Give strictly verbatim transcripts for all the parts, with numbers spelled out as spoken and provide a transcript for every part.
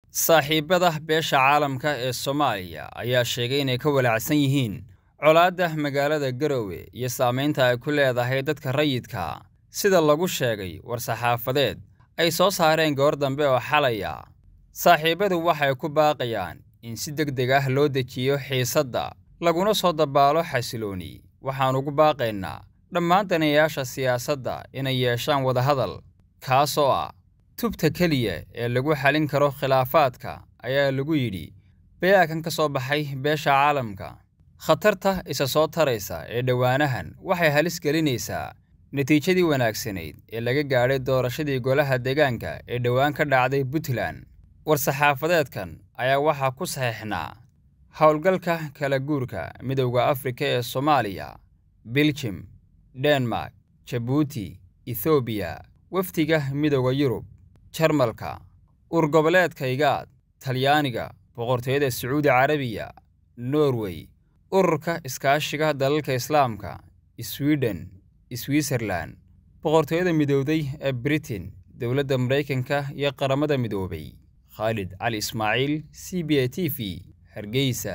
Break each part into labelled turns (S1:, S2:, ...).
S1: saaxiibada beesha caalamka ee Soomaaliya ayaa sheegay inay ka walaacsan yihiin colaadda magaalada Garowe iyo saameynta ay ku leedahay dadka rayidka sida lagu sheegay war-saxaafadeed ay soo saareen goor dambe oo xalaya. Saaxiibadu waxay ku baaqayaan in si degdeg ah loo dejiyo xiisadda laguna soo dabaalo xasilooni. Waxaan ugu baaqaynaa dhammaan daneeyaasha siyaasadda inay yeeshaan wadahadal kaasoo ah tubta kaliya ee lagu xalin karo khilaafaadka ayaa lagu yidhi bayaan ka soo baxay beesha caalamka. Khatarta isa soo taraysa ee dhawaanahan waxay halis gelinaysaa natiijadii wanaagsanayd ee laga gaadhay doorashadii golaha deegaanka ee dhawaan ka dhacday Puntland. War-saxaafadeedkan ayaa waxaa ku saxiixnaa howlgalka kala guurka Midowga Afrika ee Soomaaliya, Belgium, Denmark, Djibouti, Ethiopia, wafdiga Midowga Yurub, Jarmalka, urgoboleedka Igaad, Talyaaniga, boqortooyada Sacuudi Carabiya, Norway, ururka iskaashiga dalalka Islaamka, Sweden, Switzerland, boqortooyada midowday ee Britain, dowladda Mareykanka iyo qaramada midoobay. Khalid Ali Ismaaciil, C B A T V, Hargeysa.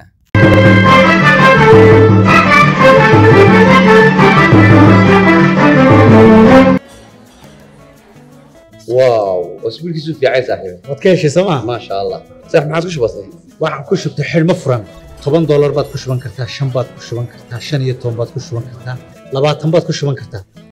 S2: واو اسبوعك في عايز صاحبي
S3: waad ka heshay sooma
S2: ما شاء الله صح ما عاد وش بصير
S3: waxaan ku shubtay xidhmo furan toban dollar baad ku shuban kartaa shan baad ku shuban kartaa shan iyo toban baad ku shuban kartaa labaatan baad ku shuban kartaa